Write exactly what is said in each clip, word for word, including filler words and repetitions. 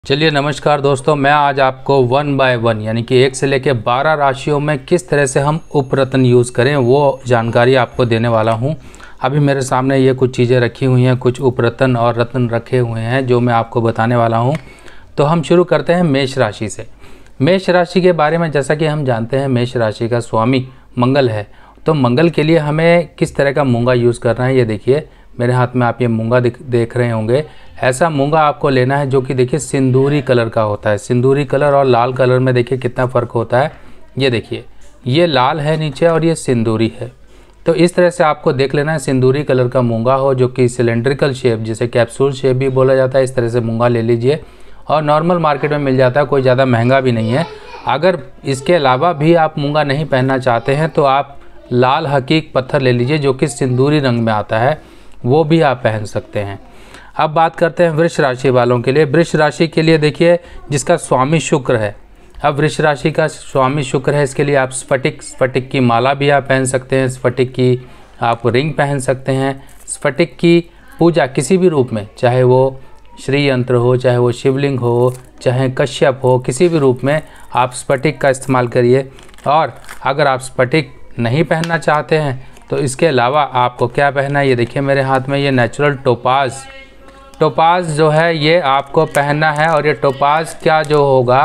चलिए नमस्कार दोस्तों, मैं आज आपको वन बाय वन यानी कि एक से लेकर बारह राशियों में किस तरह से हम उपरत्न यूज़ करें वो जानकारी आपको देने वाला हूं। अभी मेरे सामने ये कुछ चीज़ें रखी हुई हैं, कुछ उपरत्न और रत्न रखे हुए हैं जो मैं आपको बताने वाला हूं। तो हम शुरू करते हैं मेष राशि से। मेष राशि के बारे में जैसा कि हम जानते हैं, मेष राशि का स्वामी मंगल है। तो मंगल के लिए हमें किस तरह का मूंगा यूज़ करना है, ये देखिए मेरे हाथ में आप ये मूंगा देख रहे होंगे। ऐसा मूंगा आपको लेना है जो कि देखिए सिंदूरी कलर का होता है। सिंदूरी कलर और लाल कलर में देखिए कितना फ़र्क होता है। ये देखिए, ये लाल है नीचे और ये सिंदूरी है। तो इस तरह से आपको देख लेना है सिंदूरी कलर का मूंगा हो जो कि सिलेंड्रिकल शेप, जिसे कैप्सूल शेप भी बोला जाता है, इस तरह से मूंगा ले लीजिए। और नॉर्मल मार्केट में मिल जाता है, कोई ज़्यादा महंगा भी नहीं है। अगर इसके अलावा भी आप मूंगा नहीं पहनना चाहते हैं तो आप लाल हकीक पत्थर ले लीजिए जो कि सिंदूरी रंग में आता है, वो भी आप पहन सकते हैं। अब बात करते हैं वृष राशि वालों के लिए। वृष राशि के लिए देखिए, जिसका स्वामी शुक्र है, अब वृष राशि का स्वामी शुक्र है, इसके लिए आप स्फटिक स्फटिक की माला भी आप पहन सकते हैं, स्फटिक की आप रिंग पहन सकते हैं। स्फटिक की पूजा किसी भी रूप में, चाहे वो श्री यंत्र हो, चाहे वो शिवलिंग हो, चाहे कश्यप हो, किसी भी रूप में आप स्फटिक का इस्तेमाल करिए। और अगर आप स्फटिक नहीं पहनना चाहते हैं तो इसके अलावा आपको क्या पहनना है, ये देखिए मेरे हाथ में ये नेचुरल टोपाज टोपाज जो है ये आपको पहनना है। और ये टोपाज क्या जो होगा,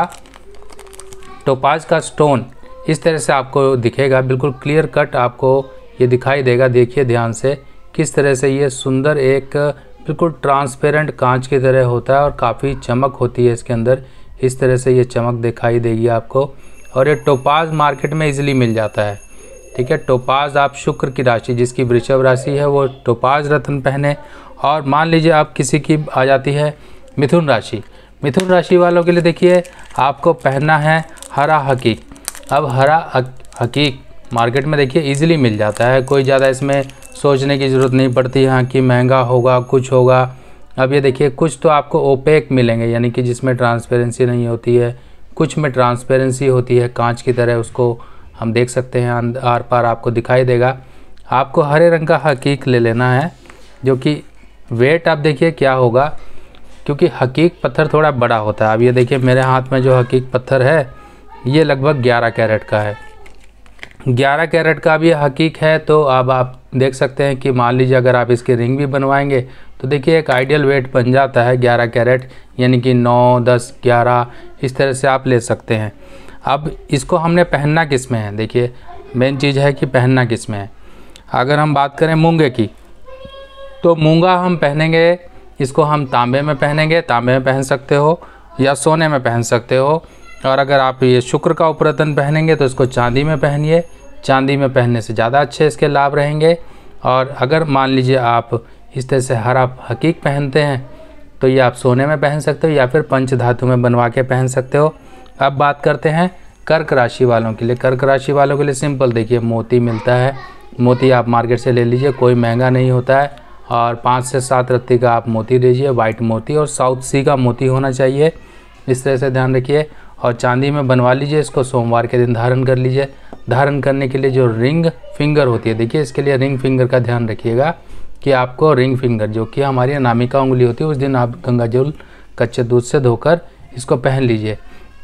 टोपाज का स्टोन इस तरह से आपको दिखेगा, बिल्कुल क्लियर कट आपको ये दिखाई देगा। देखिए ध्यान से किस तरह से ये सुंदर एक बिल्कुल ट्रांसपेरेंट कांच की तरह होता है और काफ़ी चमक होती है इसके अंदर। इस तरह से ये चमक दिखाई देगी आपको। और ये टोपाज मार्केट में इजीली मिल जाता है, ठीक है। टोपाज आप शुक्र की राशि, जिसकी वृषभ राशि है, वो टोपाज रत्न पहने। और मान लीजिए आप किसी की आ जाती है मिथुन राशि। मिथुन राशि वालों के लिए देखिए आपको पहनना है हरा हकीक। अब हरा हकीक मार्केट में देखिए इजीली मिल जाता है, कोई ज़्यादा इसमें सोचने की ज़रूरत नहीं पड़ती है कि महंगा होगा कुछ होगा। अब ये देखिए कुछ तो आपको ओपेक मिलेंगे, यानी कि जिसमें ट्रांसपेरेंसी नहीं होती है, कुछ में ट्रांसपेरेंसी होती है कांच की तरह, उसको हम देख सकते हैं, आर पार आपको दिखाई देगा। आपको हरे रंग का हकीक ले लेना है, जो कि वेट आप देखिए क्या होगा, क्योंकि हकीक पत्थर थोड़ा बड़ा होता है। अब ये देखिए मेरे हाथ में जो हकीक पत्थर है ये लगभग ग्यारह कैरेट का है। ग्यारह कैरेट का भी हकीक है। तो अब आप देख सकते हैं कि मान लीजिए अगर आप इसकी रिंग भी बनवाएंगे तो देखिए एक आइडियल वेट बन जाता है ग्यारह कैरेट, यानी कि नौ दस ग्यारह इस तरह से आप ले सकते हैं। अब इसको हमने पहनना किस में है, देखिए मेन चीज़ है कि पहनना किस में है। अगर हम बात करें मूंगे की, तो मूंगा हम पहनेंगे, इसको हम तांबे में पहनेंगे, तांबे में पहन सकते हो या सोने में पहन सकते हो। और अगर आप ये शुक्र का उपरत्न पहनेंगे तो इसको चांदी में पहनिए, चांदी में पहनने से ज़्यादा अच्छे इसके लाभ रहेंगे। और अगर मान लीजिए आप इस तरह से हरा हकीक पहनते हैं तो ये आप सोने में पहन सकते हो या फिर पंच धातु में बनवा के पहन सकते हो। अब बात करते हैं कर्क राशि वालों के लिए। कर्क राशि वालों के लिए सिंपल, देखिए मोती मिलता है, मोती आप मार्केट से ले लीजिए, कोई महंगा नहीं होता है। और पाँच से सात रत्ती का आप मोती लीजिए, वाइट मोती, और साउथ सी का मोती होना चाहिए, इस तरह से ध्यान रखिए। और चांदी में बनवा लीजिए, इसको सोमवार के दिन धारण कर लीजिए। धारण करने के लिए जो रिंग फिंगर होती है, देखिए इसके लिए रिंग फिंगर का ध्यान रखिएगा कि आपको रिंग फिंगर जो कि हमारी अनामिका उंगली होती है, उस दिन आप गंगा जल कच्चे दूध से धोकर इसको पहन लीजिए।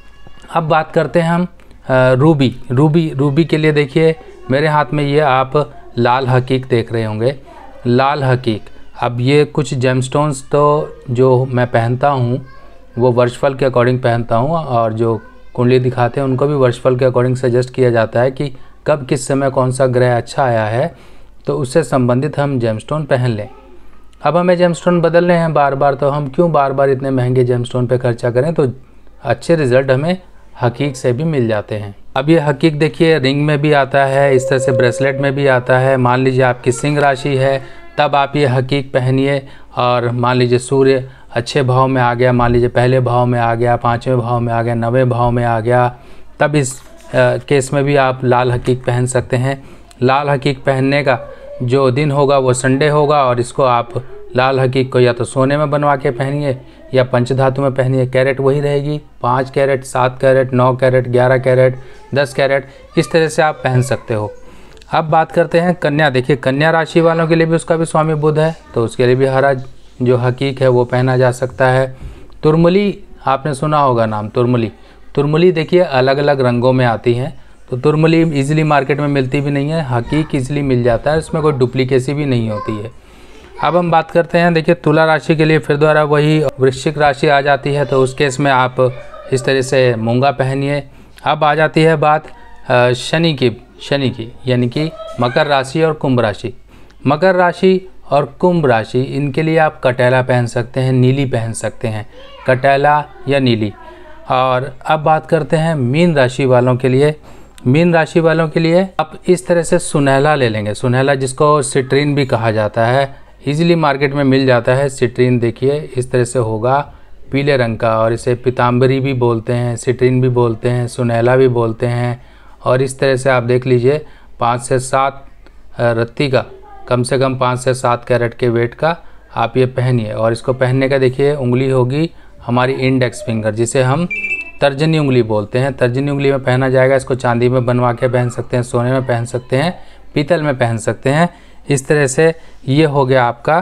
अब बात करते हैं हम रूबी रूबी रूबी के लिए। देखिए मेरे हाथ में ये आप लाल हकीक देख रहे होंगे, लाल हकीक। अब ये कुछ जेमस्टोन्स तो जो मैं पहनता हूँ वो वर्षफल के अकॉर्डिंग पहनता हूँ, और जो कुंडली दिखाते हैं उनको भी वर्षफल के अकॉर्डिंग सजेस्ट किया जाता है कि कब किस समय कौन सा ग्रह अच्छा आया है, तो उससे संबंधित हम जेमस्टोन पहन लें। अब हमें जेमस्टोन बदलने हैं बार बार, तो हम क्यों बार बार इतने महंगे जेमस्टोन पे खर्चा करें, तो अच्छे रिजल्ट हमें हकीक से भी मिल जाते हैं। अब ये हकीक देखिए रिंग में भी आता है, इस तरह से ब्रेसलेट में भी आता है। मान लीजिए आपकी सिंह राशि है तब आप ये हकीक पहनिए। और मान लीजिए सूर्य अच्छे भाव में आ गया, मान लीजिए पहले भाव में आ गया, पाँचवें भाव में आ गया, नवें भाव में आ गया, तब इस आ, केस में भी आप लाल हकीक पहन सकते हैं। लाल हकीक पहनने का जो दिन होगा वो संडे होगा, और इसको आप लाल हकीक को या तो सोने में बनवा के पहनिए या पंचधातु में पहनिए। कैरेट वही रहेगी, पाँच कैरेट, सात कैरेट, नौ कैरेट, ग्यारह कैरेट, दस कैरेट, इस तरह से आप पहन सकते हो। अब बात करते हैं कन्या। देखिए कन्या राशि वालों के लिए भी उसका भी स्वामी बुध है, तो उसके लिए भी हरा जो हकीक है वो पहना जा सकता है। तुरमली आपने सुना होगा नाम तुरमली। तुरमली देखिए अलग अलग रंगों में आती हैं, तो तुरमली इजीली मार्केट में मिलती भी नहीं है, हकीक इजीली मिल जाता है, इसमें कोई डुप्लीकेसी भी नहीं होती है। अब हम बात करते हैं देखिए तुला राशि के लिए, फिर दोबारा वही वृश्चिक राशि आ जाती है, तो उस केस में आप इस तरह से मूंगा पहनिए। अब आ जाती है बात शनि की शनि की यानी कि मकर राशि और कुंभ राशि। मकर राशि और कुंभ राशि इनके लिए आप कटैला पहन सकते हैं, नीली पहन सकते हैं, कटैला या नीली। और अब बात करते हैं मीन राशि वालों के लिए। मीन राशि वालों के लिए आप इस तरह से सुनहला ले लेंगे, सुनहला जिसको सिट्रीन भी कहा जाता है, इजीली मार्केट में मिल जाता है। सिट्रीन देखिए इस तरह से होगा पीले रंग का, और इसे पीताम्बरी भी बोलते हैं, सिट्रीन भी बोलते हैं, सुनहला भी बोलते हैं। और इस तरह से आप देख लीजिए पाँच से सात रत्ती का, कम से कम पाँच से सात कैरेट के वेट का आप ये पहनिए। और इसको पहनने का देखिए उंगली होगी हमारी इंडेक्स फिंगर, जिसे हम तर्जनी उंगली बोलते हैं, तर्जनी उंगली में पहना जाएगा। इसको चांदी में बनवा के पहन सकते हैं, सोने में पहन सकते हैं, पीतल में पहन सकते हैं। इस तरह से ये हो गया आपका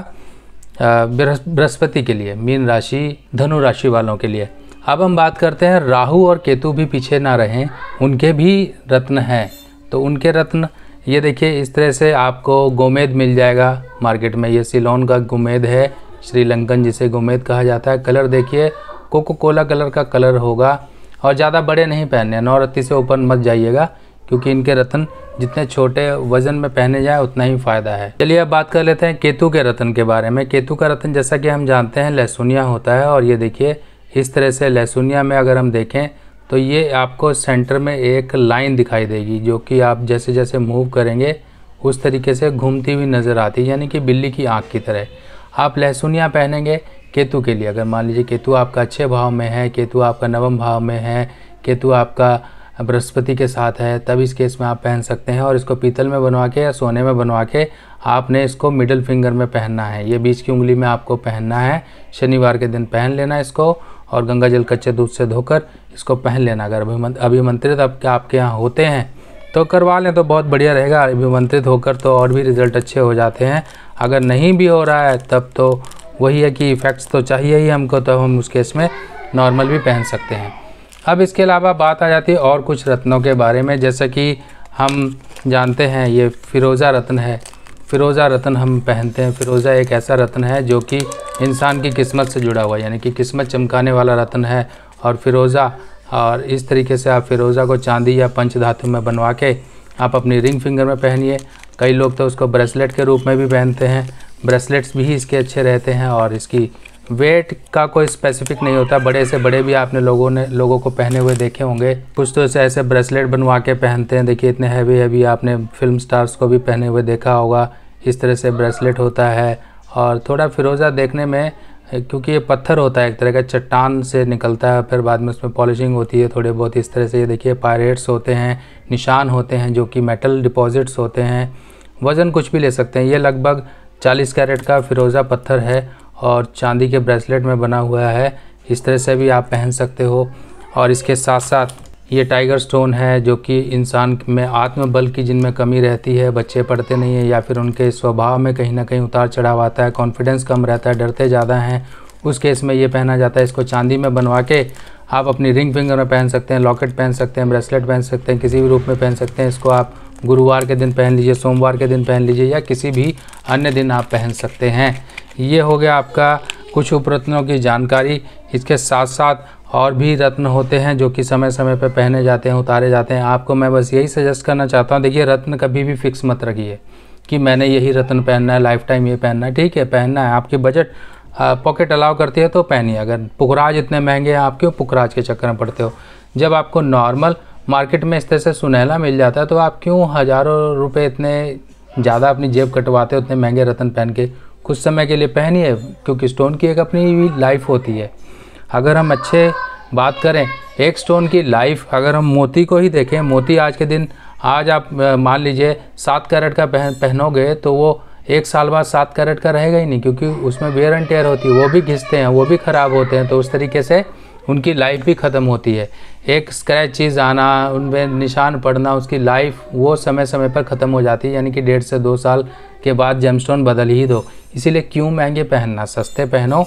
बृहस्पति के लिए, मीन राशि धनु राशि वालों के लिए। अब हम बात करते हैं राहु और केतु भी पीछे ना रहें, उनके भी रत्न हैं। तो उनके रत्न ये देखिए इस तरह से आपको गोमेद मिल जाएगा मार्केट में। ये सिलोन का गोमेद है, श्रीलंकन जिसे गोमेद कहा जाता है। कलर देखिए कोको कोला कलर का कलर होगा, और ज़्यादा बड़े नहीं पहनने, नौ रत्ती से ऊपर मत जाइएगा, क्योंकि इनके रत्न जितने छोटे वजन में पहने जाए उतना ही फ़ायदा है। चलिए अब बात कर लेते हैं केतु के रत्न के बारे में। केतु का रत्न जैसा कि हम जानते हैं लहसुनिया होता है, और ये देखिए इस तरह से लहसुनिया में अगर हम देखें तो ये आपको सेंटर में एक लाइन दिखाई देगी, जो कि आप जैसे जैसे मूव करेंगे उस तरीके से घूमती हुई नज़र आती है, यानी कि बिल्ली की आँख की तरह। आप लहसुनिया पहनेंगे केतु के लिए। अगर मान लीजिए केतु आपका अच्छे भाव में है, केतु आपका नवम भाव में है, केतु आपका बृहस्पति के साथ है, तब इस केस में आप पहन सकते हैं। और इसको पीतल में बनवा के या सोने में बनवा के आपने इसको मिडिल फिंगर में पहनना है, ये बीच की उंगली में आपको पहनना है। शनिवार के दिन पहन लेना इसको, और गंगा जल कच्चे दूध से धोकर इसको पहन लेना। अगर अभिमंत्रित आपके आपके यहाँ होते हैं तो करवा लें तो बहुत बढ़िया रहेगा। अभिमंत्रित होकर तो और भी रिज़ल्ट अच्छे हो जाते हैं। अगर नहीं भी हो रहा है तब तो वही है कि इफ़ेक्ट्स तो चाहिए ही हमको, तो हम उस केस में नॉर्मल भी पहन सकते हैं। अब इसके अलावा बात आ जाती है और कुछ रत्नों के बारे में, जैसे कि हम जानते हैं ये फ़िरोज़ा रत्न है। फ़िरोज़ा रत्न हम पहनते हैं। फ़िरोज़ा एक ऐसा रत्न है जो कि इंसान की किस्मत से जुड़ा हुआ है, यानी कि किस्मत चमकाने वाला रत्न है। और फ़िरोज़ा, और इस तरीके से आप फ़िरोज़ा को चांदी या पंच धातु में बनवा के आप अपनी रिंग फिंगर में पहनिए। कई लोग तो उसको ब्रेसलेट के रूप में भी पहनते हैं, ब्रेसलेट्स भी इसके अच्छे रहते हैं। और इसकी वेट का कोई स्पेसिफिक नहीं होता, बड़े से बड़े भी आपने लोगों ने लोगों को पहने हुए देखे होंगे। कुछ तो ऐसे ऐसे ब्रेसलेट बनवा के पहनते हैं, देखिए इतने हैवी हैवी, आपने फिल्म स्टार्स को भी पहने हुए देखा होगा। इस तरह से ब्रेसलेट होता है। और थोड़ा फ़िरोज़ा देखने में, क्योंकि ये पत्थर होता है एक तरह का, चट्टान से निकलता है, फिर बाद में उसमें पॉलिशिंग होती है थोड़े बहुत। इस तरह से ये देखिए पायरेट्स होते हैं, निशान होते हैं जो कि मेटल डिपॉजिट्स होते हैं। वज़न कुछ भी ले सकते हैं। ये लगभग चालीस कैरेट का फ़िरोज़ा पत्थर है और चांदी के ब्रेसलेट में बना हुआ है। इस तरह से भी आप पहन सकते हो। और इसके साथ साथ ये टाइगर स्टोन है, जो कि इंसान में आत्मबल की जिनमें कमी रहती है, बच्चे पढ़ते नहीं हैं, या फिर उनके स्वभाव में कहीं ना कहीं उतार चढ़ाव आता है, कॉन्फिडेंस कम रहता है, डरते ज़्यादा हैं, उस केस में ये पहना जाता है। इसको चांदी में बनवा के आप अपनी रिंग फिंगर में पहन सकते हैं, लॉकेट पहन सकते हैं, ब्रेसलेट पहन सकते हैं, किसी भी रूप में पहन सकते हैं। इसको आप गुरुवार के दिन पहन लीजिए, सोमवार के दिन पहन लीजिए, या किसी भी अन्य दिन आप पहन सकते हैं। ये हो गया आपका कुछ उपरत्नों की जानकारी। इसके साथ साथ और भी रत्न होते हैं जो कि समय समय पर पहने जाते हैं, उतारे जाते हैं। आपको मैं बस यही सजेस्ट करना चाहता हूँ, देखिए रत्न कभी भी फिक्स मत रखिए कि मैंने यही रत्न पहनना है, लाइफ टाइम ये पहनना है। ठीक है, पहनना है, आपकी बजट पॉकेट अलाउ करती है तो पहनिए। अगर पुखराज इतने महंगे हैं, आप क्यों पुखराज के चक्कर में पड़ते हो? जब आपको नॉर्मल मार्केट में इस तरह से सुनहला मिल जाता है तो आप क्यों हज़ारों रुपये इतने ज़्यादा अपनी जेब कटवाते हो उतने महंगे रत्न पहन के? कुछ समय के लिए पहनिए, क्योंकि स्टोन की एक अपनी भी लाइफ होती है। अगर हम अच्छे बात करें एक स्टोन की लाइफ, अगर हम मोती को ही देखें, मोती आज के दिन, आज आप मान लीजिए सात कैरेट का पहन पहनोगे तो वो एक साल बाद सात कैरेट का रहेगा ही नहीं, क्योंकि उसमें वेयर एंड टेयर होती है, वो भी घिसते हैं, वो भी ख़राब होते हैं। तो उस तरीके से उनकी लाइफ भी ख़त्म होती है। एक स्क्रैच चीज़ आना, उनमें निशान पड़ना, उसकी लाइफ वो समय समय पर ख़त्म हो जाती है, यानी कि डेढ़ से दो साल के बाद जेमस्टोन बदल ही दो। इसीलिए क्यों महंगे पहनना, सस्ते पहनो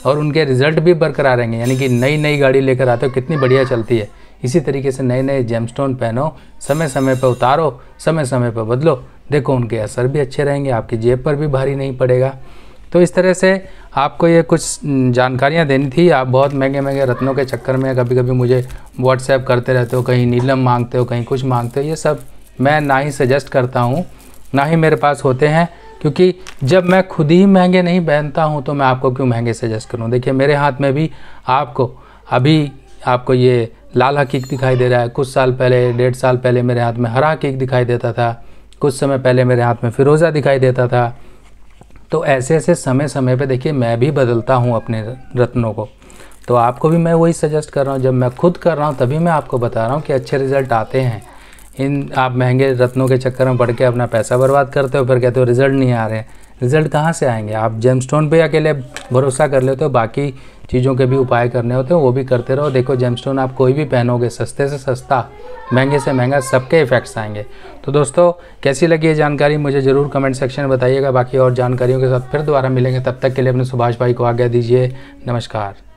और उनके रिज़ल्ट भी बरकरार रहेंगे। यानी कि नई नई गाड़ी लेकर आते हो, कितनी बढ़िया चलती है, इसी तरीके से नए नए जेमस्टोन पहनो, समय समय पर उतारो, समय समय पर बदलो, देखो उनके असर भी अच्छे रहेंगे, आपकी जेब पर भी भारी नहीं पड़ेगा। तो इस तरह से आपको ये कुछ जानकारियाँ देनी थी। आप बहुत महंगे महंगे रत्नों के चक्कर में कभी कभी मुझे व्हाट्सएप करते रहते हो, कहीं नीलम मांगते हो, कहीं कुछ मांगते हो। ये सब मैं ना ही सजेस्ट करता हूँ, ना ही मेरे पास होते हैं, क्योंकि जब मैं खुद ही महंगे नहीं पहनता हूँ तो मैं आपको क्यों महंगे सजेस्ट करूँ। देखिए मेरे हाथ में भी आपको अभी आपको ये लाल हकीक दिखाई दे रहा है, कुछ साल पहले, डेढ़ साल पहले मेरे हाथ में हरा हकीक दिखाई देता था, कुछ समय पहले मेरे हाथ में फिरोज़ा दिखाई देता था। तो ऐसे ऐसे समय समय पे देखिए मैं भी बदलता हूँ अपने रत्नों को। तो आपको भी मैं वही सजेस्ट कर रहा हूँ, जब मैं खुद कर रहा हूँ तभी मैं आपको बता रहा हूँ कि अच्छे रिज़ल्ट आते हैं। इन आप महंगे रत्नों के चक्कर में पड़ के अपना पैसा बर्बाद करते हो, फिर कहते हो रिज़ल्ट नहीं आ रहे हैं। रिज़ल्ट कहाँ से आएंगे? आप जेमस्टोन पे अकेले भरोसा कर लेते हो, बाकी चीज़ों के भी उपाय करने होते हैं, वो भी करते रहो। देखो जेमस्टोन आप कोई भी पहनोगे, सस्ते से सस्ता, महंगे से महंगा, सबके इफ़ेक्ट्स आएंगे। तो दोस्तों कैसी लगी ये जानकारी मुझे ज़रूर कमेंट सेक्शन में बताइएगा। बाकी और जानकारियों के साथ फिर दोबारा मिलेंगे, तब तक के लिए अपने सुभाष भाई को आज्ञा दीजिए। नमस्कार।